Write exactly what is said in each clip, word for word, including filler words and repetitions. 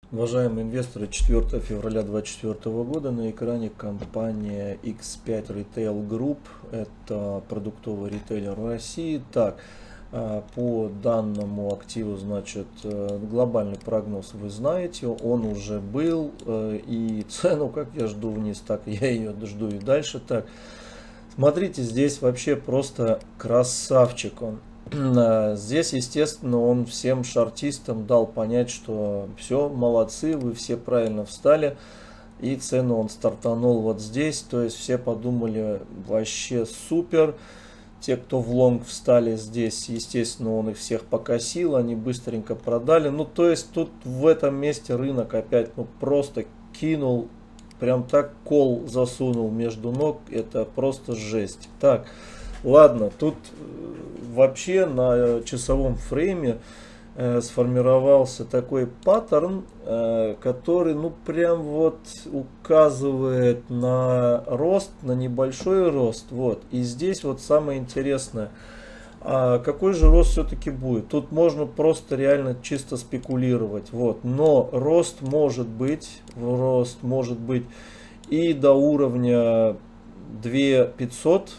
Уважаемые инвесторы, четвёртого февраля две тысячи двадцать четвёртого года на экране компания икс пять Retail Group. Это продуктовый ритейлер в России. Так, по данному активу, значит, глобальный прогноз вы знаете, он уже был, и цену, как я жду вниз, так я ее жду и дальше. Так, смотрите, здесь вообще просто красавчик он. Здесь, естественно, он всем шортистам дал понять, что все, молодцы, вы все правильно встали. И цену он стартанул вот здесь. То есть все подумали, вообще супер. Те, кто в лонг встали здесь, естественно, он их всех покосил. Они быстренько продали. Ну, то есть тут в этом месте рынок опять ну, просто кинул. Прям так кол засунул между ног. Это просто жесть. Так. Ладно, тут вообще на часовом фрейме э, сформировался такой паттерн, э, который ну прям вот указывает на рост, на небольшой рост. Вот. И здесь вот самое интересное, а какой же рост все-таки будет? Тут можно просто реально чисто спекулировать. Вот. Но рост может быть, рост может быть и до уровня две тысячи пятьсот.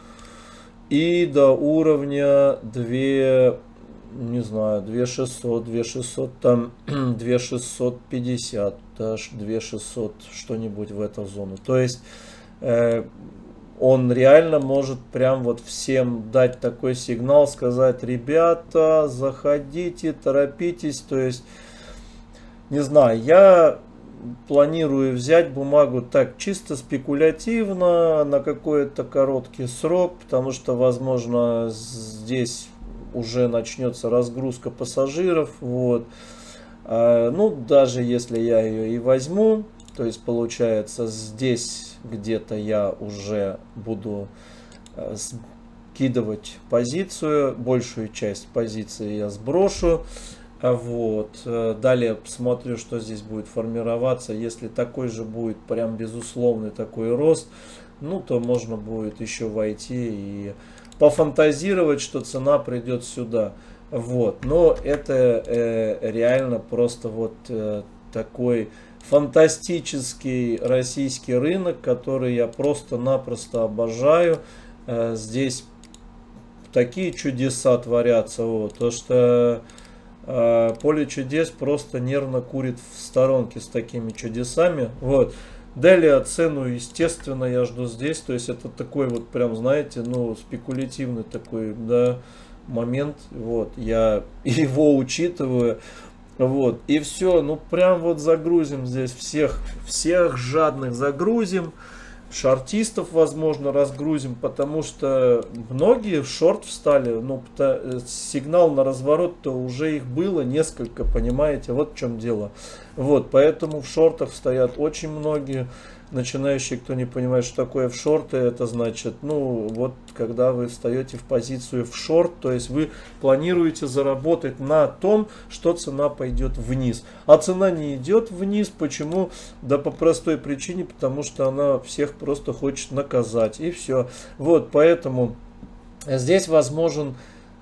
И до уровня две, не знаю, две тысячи шестьсот, две тысячи шестьсот, там две тысячи шестьсот пятьдесят, даже две тысячи шестьсот, что-нибудь в эту зону. То есть э, он реально может прям вот всем дать такой сигнал, сказать, ребята, заходите, торопитесь. То есть, не знаю, я планирую взять бумагу так чисто спекулятивно на какой-то короткий срок, потому что возможно здесь уже начнется разгрузка пассажиров. Вот. А, ну даже если я ее и возьму, то есть получается здесь где-то я уже буду скидывать позицию, большую часть позиции я сброшу. Вот. Далее посмотрю, что здесь будет формироваться. Если такой же будет прям безусловный такой рост, ну то можно будет еще войти и пофантазировать, что цена придет сюда. Вот. Но это э, реально просто вот э, такой фантастический российский рынок, который я просто-напросто обожаю. Э, здесь такие чудеса творятся. Вот. То, что поле чудес просто нервно курит в сторонке с такими чудесами. Вот. Далее цену, естественно, я жду здесь. То есть это такой вот прям, знаете, ну, спекулятивный такой, да, момент. Вот. Я его учитываю. Вот. И все. Ну, прям вот загрузим здесь всех, всех жадных загрузим. Шортистов, возможно, разгрузим, потому что многие в шорт встали, ну, сигнал на разворот-то уже их было несколько, понимаете, вот в чем дело. Вот, поэтому в шортах стоят очень многие начинающие, кто не понимает, что такое в шорты, это значит, ну, вот, когда вы встаете в позицию в шорт, то есть вы планируете заработать на том, что цена пойдет вниз. А цена не идет вниз, почему? Да по простой причине, потому что она всех просто хочет наказать, и все. Вот, поэтому здесь возможен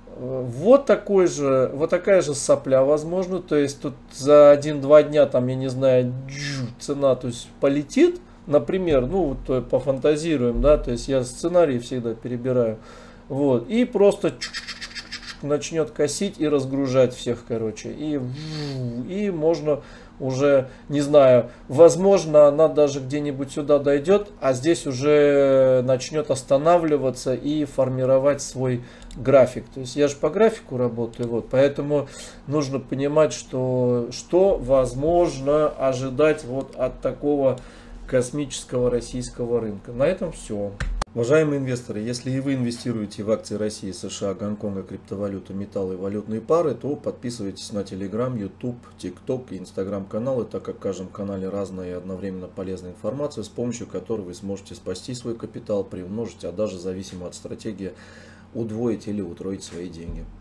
вот такой же, вот такая же сопля, возможно, то есть тут за один-два дня, там, я не знаю, цена, то есть полетит. Например, ну, вот, пофантазируем, да, то есть я сценарий всегда перебираю, вот, и просто начнет косить и разгружать всех, короче, и, и можно уже, не знаю, возможно, она даже где-нибудь сюда дойдет, а здесь уже начнет останавливаться и формировать свой график. То есть я же по графику работаю, вот, поэтому нужно понимать, что, что возможно ожидать вот от такого космического российского рынка. На этом все. Уважаемые инвесторы, если и вы инвестируете в акции России, США, Гонконга, криптовалюту, металлы и валютные пары, то подписывайтесь на Telegram, YouTube, TikTok и Instagram каналы, так как в каждом канале разная и одновременно полезная информация, с помощью которой вы сможете спасти свой капитал, приумножить, а даже зависимо от стратегии удвоить или утроить свои деньги.